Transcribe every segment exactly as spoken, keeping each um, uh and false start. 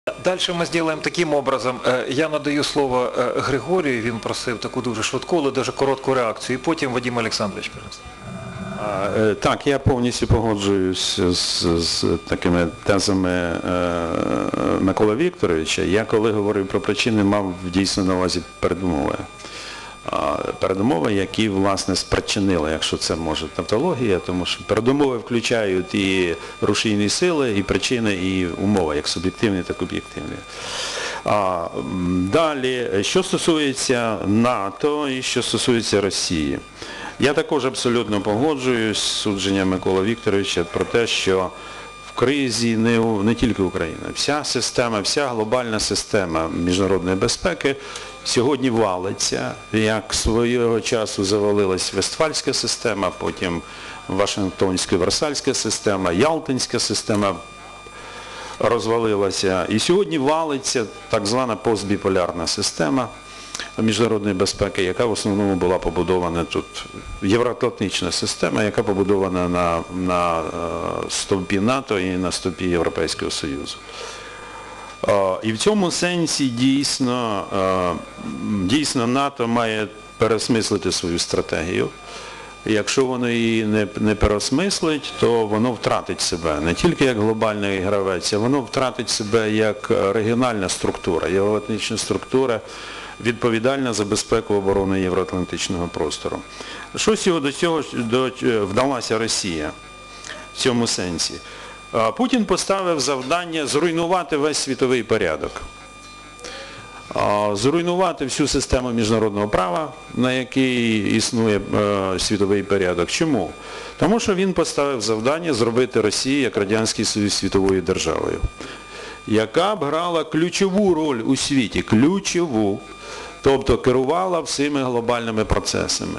Дальше ми зробимо таким образом. Я надаю слово Григорію, він просив таку дуже швидку, але дуже коротку реакцію, і потім Вадим Олександрович принесе. Так, я повністю погоджуюсь з, з такими тезами Миколи Вікторовича. Я коли говорив про причини, мав дійсно на увазі передумови. Передумови, які, власне, спричинили, якщо це може тавтологія, тому що передумови включають і рушійні сили, і причини, і умови, як суб'єктивні, так і об'єктивні. Далі, що стосується НАТО і що стосується Росії. Я також абсолютно погоджуюсь з судженням Миколи Вікторовича про те, що в кризі не, не тільки Україна, вся система, вся глобальна система міжнародної безпеки сьогодні валиться, як свого часу завалилась Вестфальська система, потім Вашингтонсько-Версальська система, Ялтинська система розвалилася. І сьогодні валиться так звана постбіполярна система міжнародної безпеки, яка в основному була побудована тут, євроатлантична система, яка побудована на, на стовпі НАТО і на стовпі Європейського Союзу. І в цьому сенсі дійсно, дійсно НАТО має переосмислити свою стратегію. Якщо воно її не, не переосмислить, то воно втратить себе не тільки як глобальний гравець, а воно втратить себе як регіональна структура, євроатлантична структура, відповідальна за безпеку оборони євроатлантичного простору. Що до цього до, вдалася Росія в цьому сенсі? Путін поставив завдання зруйнувати весь світовий порядок. Зруйнувати всю систему міжнародного права, на якій існує світовий порядок. Чому? Тому що він поставив завдання зробити Росію як Радянський Союз світовою державою, яка б грала ключову роль у світі, ключову, тобто керувала всіми глобальними процесами.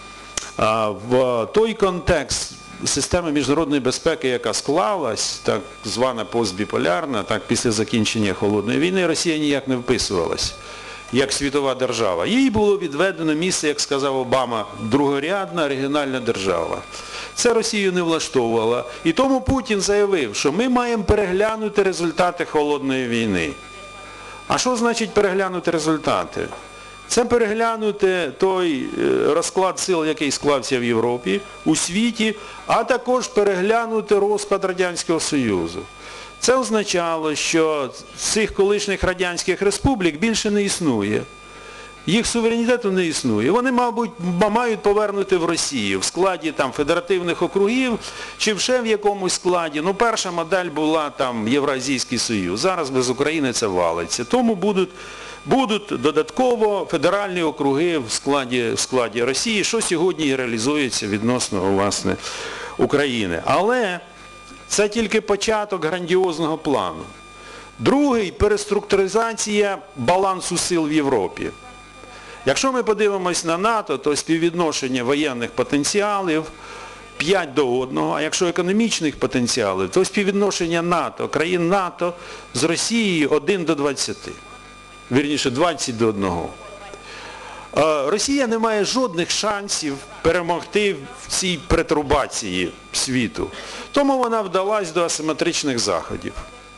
В той контекст системи міжнародної безпеки, яка склалась, так звана постбіполярна, так після закінчення Холодної війни, Росія ніяк не вписувалась як світова держава. Їй було відведено місце, як сказав Обама, другорядна регіональна держава. Це Росію не влаштовувало. І тому Путін заявив, що ми маємо переглянути результати Холодної війни. А що значить переглянути результати? Це переглянути той розклад сил, який склався в Європі, у світі, а також переглянути розпад Радянського Союзу. Це означало, що цих колишніх радянських республік більше не існує. Їх суверенітету не існує. Вони, мабуть, мають повернути в Росію в складі там, федеративних округів чи ще в якомусь складі. Ну, перша модель була там Євразійський Союз. Зараз без України це валиться. Тому будуть, будуть додатково федеральні округи в складі, в складі Росії, що сьогодні і реалізується відносно, власне, України. Але це тільки початок грандіозного плану. Другий – переструктуризація балансу сил в Європі. Якщо ми подивимось на НАТО, то співвідношення воєнних потенціалів п'ять до одного, а якщо економічних потенціалів, то співвідношення НАТО, країн НАТО з Росією один до двадцяти. Вірніше, двадцять до одного. Росія не має жодних шансів перемогти в цій перетрубації світу. Тому вона вдалась до асиметричних заходів.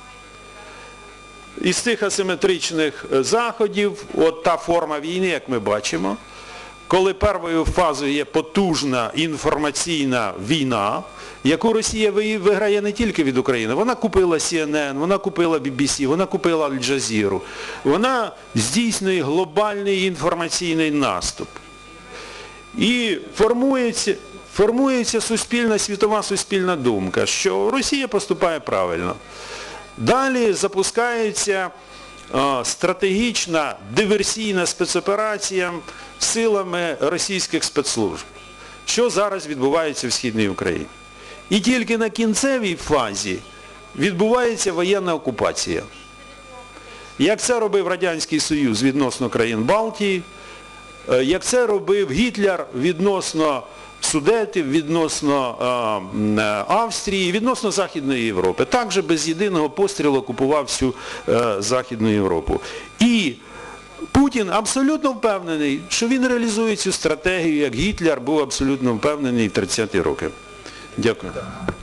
Із цих асиметричних заходів, от та форма війни, як ми бачимо, коли першою фазою є потужна інформаційна війна, яку Росія виграє не тільки від України. Вона купила Сі Ен Ен, вона купила Бі Бі Сі, вона купила Аль-Джазіру. Вона здійснює глобальний інформаційний наступ. І формується, формується суспільна, світова суспільна думка, що Росія поступає правильно. Далі запускається о, стратегічна диверсійна спецоперація силами російських спецслужб, що зараз відбувається в Східній Україні. І тільки на кінцевій фазі відбувається воєнна окупація. Як це робив Радянський Союз відносно країн Балтії, як це робив Гітлер відносно Судетів, відносно е, Австрії, відносно Західної Європи. Також без єдиного пострілу окупував всю е, Західну Європу. І Путін абсолютно впевнений, що він реалізує цю стратегію, як Гітлер був абсолютно впевнений в тридцяті роки. Дякую.